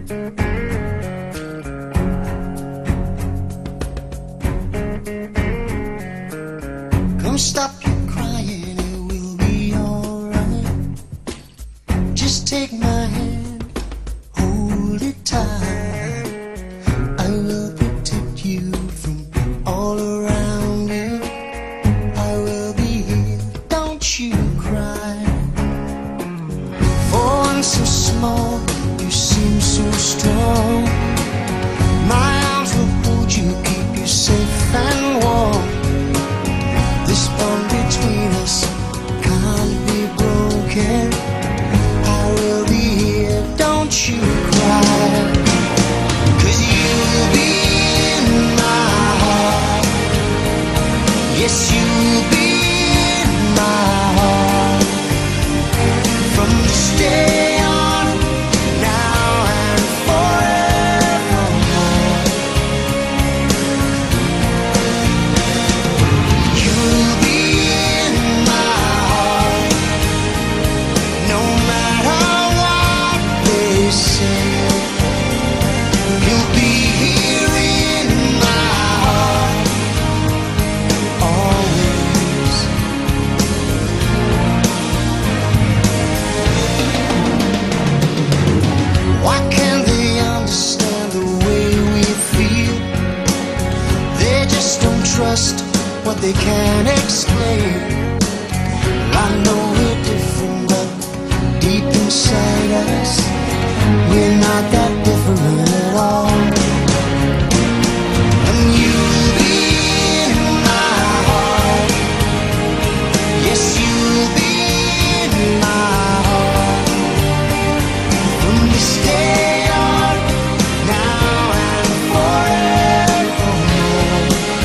Come stop your crying, it will be alright. Just take my hand, hold it tight. I will protect you from all around you. I will be here, don't you cry. For one so small, you seem so strong. My arms will hold you, keep you safe and warm. This bond between us can't be broken. I will be here, don't you cry. 'Cause you'll be in my heart. Yes, you'll be in my heart. From this day on, now and forevermore. You'll be in my heart, no matter what they say. You'll be here in my heart, always. Why can't they understand the way we feel? They just don't trust what they can't explain. I know we're different, but deep inside us, we're not that different at all. And you'll be in my heart. Yes, you'll be in my heart. From this day on, now and forevermore.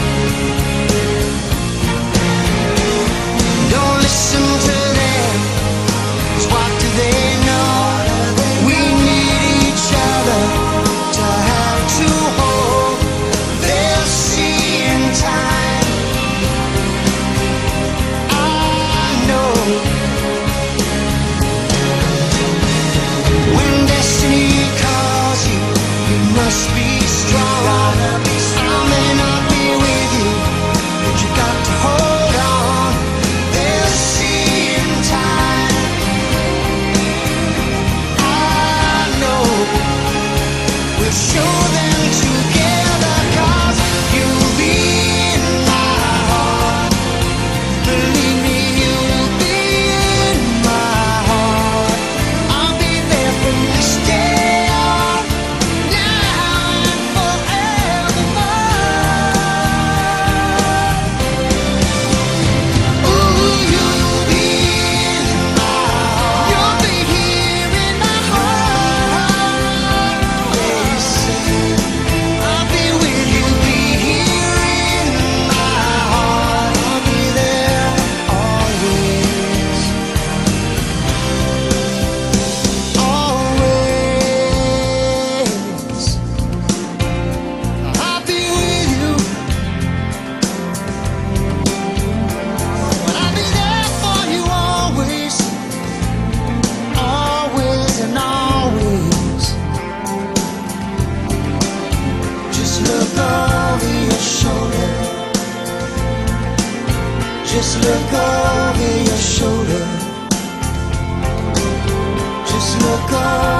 Don't listen to them, 'cause what do they know? We need each other to have to hold. They'll see in time, I know. When destiny calls you, you must be strong. I may not be with you, but you got to hold on. They'll see in time, I know. We'll show them together, 'cause you'll be in my heart. Believe me, you'll be in my heart. I'll be there from this day on, now and forevermore. Ooh, you'll be in my heart. You'll be here in my heart. They say I'll be with you, be here in my heart. I'll be there always, always. I'll be with you, but I'll be there for you always, always and always. Just look over your shoulder. Just look over your shoulder. Just look over